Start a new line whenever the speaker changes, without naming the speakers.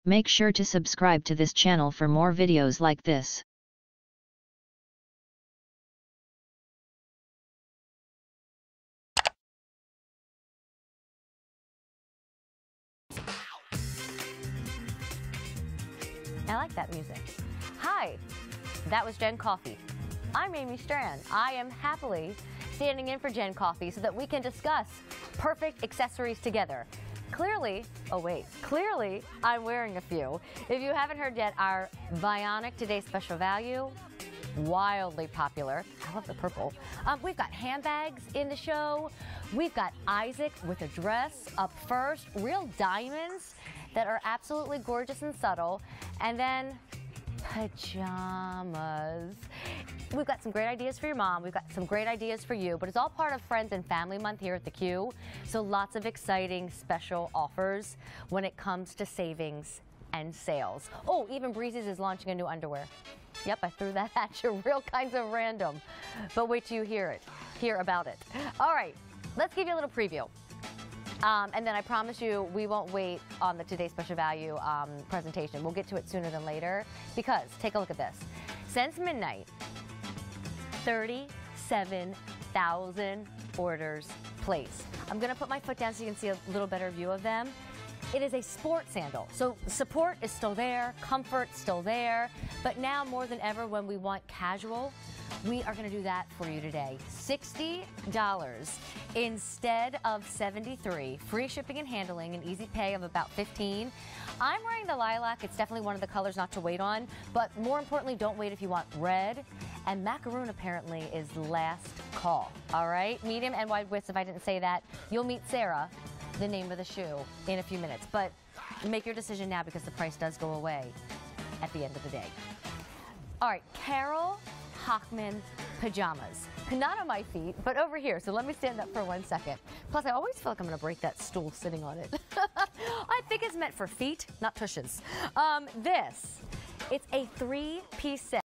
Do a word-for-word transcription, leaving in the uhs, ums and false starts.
Make sure to subscribe to this channel for more videos like this.
I like that music. Hi, that was Jen Coffee. I'm Amy Strand. I am happily standing in for Jen Coffee so that we can discuss perfect accessories together. Clearly, oh wait, clearly I'm wearing a few. If you haven't heard yet, our Vionic Today's Special Value, wildly popular. I love the purple. Um, we've got handbags in the show. We've got Isaac with a dress up first, real diamonds that are absolutely gorgeous and subtle, and then pajamas. We've got some great ideas for your mom. We've got some great ideas for you, but it's all part of Friends and Family Month here at theCUBE. So lots of exciting special offers when it comes to savings and sales. Oh, even Breezy's is launching a new underwear. Yep, I threw that at you, real kinds of random. But wait till you hear it, hear about it. All right, let's give you a little preview. Um, and then I promise you, we won't wait on the Today's Special Value um, presentation. We'll get to it sooner than later, because take a look at this. Since midnight, thirty-seven thousand orders placed. I'm gonna put my foot down so you can see a little better view of them. It is a sport sandal, so support is still there, comfort still there, but now more than ever when we want casual, we are going to do that for you today. sixty dollars instead of seventy-three dollars. Free shipping and handling, and easy pay of about fifteen dollars. I'm wearing the lilac. It's definitely one of the colors not to wait on, but more importantly, don't wait if you want red. And macaroon apparently is last call. All right, medium and wide widths. If I didn't say that, you'll meet Sarah, the name of the shoe, in a few minutes. But make your decision now, because the price does go away at the end of the day. All right, Carol Hockman pajamas. Not on my feet, but over here. So let me stand up for one second. Plus, I always feel like I'm going to break that stool sitting on it. I think it's meant for feet, not tushes. Um, this, it's a three-piece set.